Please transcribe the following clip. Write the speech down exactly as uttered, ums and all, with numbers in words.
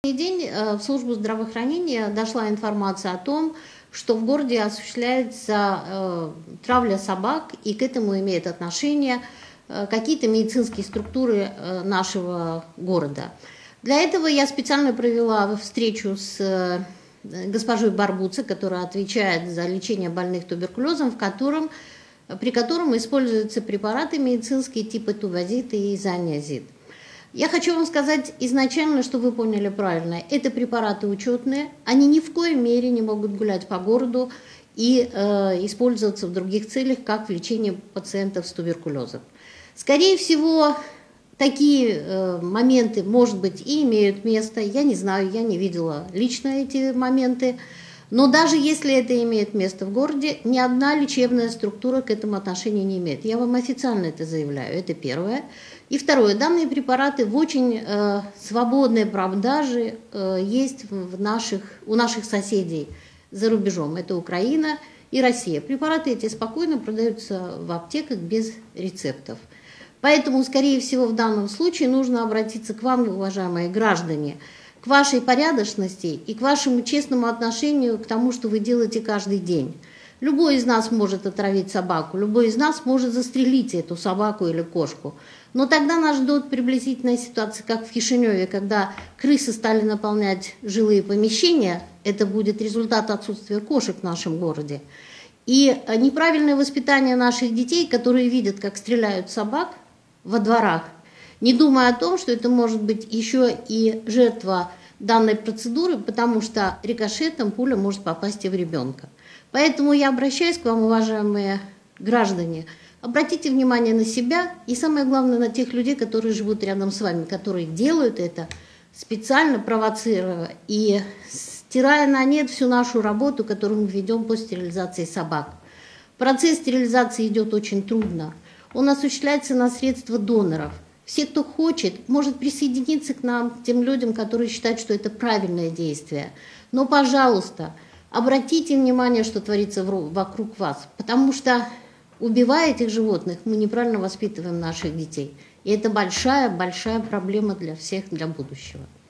День в службу здравоохранения дошла информация о том, что в городе осуществляется э, травля собак, и к этому имеют отношение э, какие-то медицинские структуры э, нашего города. Для этого я специально провела встречу с э, госпожой Барбуци, которая отвечает за лечение больных туберкулезом, в котором, при котором используются препараты медицинские типа тувазид и изониазид. Я хочу вам сказать изначально, что вы поняли правильно. Это препараты учетные, они ни в коей мере не могут гулять по городу и э, использоваться в других целях, как в лечении пациентов с туберкулезом. Скорее всего, такие э, моменты, может быть, и имеют место. Я не знаю, я не видела лично эти моменты. Но даже если это имеет место в городе, ни одна лечебная структура к этому отношения не имеет. Я вам официально это заявляю, это первое. И второе, данные препараты в очень э, свободной продаже э, есть в наших, у наших соседей за рубежом. Это Украина и Россия. Препараты эти спокойно продаются в аптеках без рецептов. Поэтому, скорее всего, в данном случае нужно обратиться к вам, уважаемые граждане, к вашей порядочности и к вашему честному отношению к тому, что вы делаете каждый день. Любой из нас может отравить собаку, любой из нас может застрелить эту собаку или кошку. Но тогда нас ждет приблизительная ситуация, как в Кишиневе, когда крысы стали наполнять жилые помещения. Это будет результат отсутствия кошек в нашем городе. И неправильное воспитание наших детей, которые видят, как стреляют собак во дворах, не думая о том, что это может быть еще и жертва данной процедуры, потому что рикошетом пуля может попасть и в ребенка. Поэтому я обращаюсь к вам, уважаемые граждане, обратите внимание на себя и, самое главное, на тех людей, которые живут рядом с вами, которые делают это специально, провоцируя и стирая на нет всю нашу работу, которую мы ведем по стерилизации собак. Процесс стерилизации идет очень трудно. Он осуществляется на средства доноров. Все, кто хочет, может присоединиться к нам, к тем людям, которые считают, что это правильное действие. Но, пожалуйста, обратите внимание, что творится вокруг вас, потому что, убивая этих животных, мы неправильно воспитываем наших детей. И это большая-большая проблема для всех, для будущего.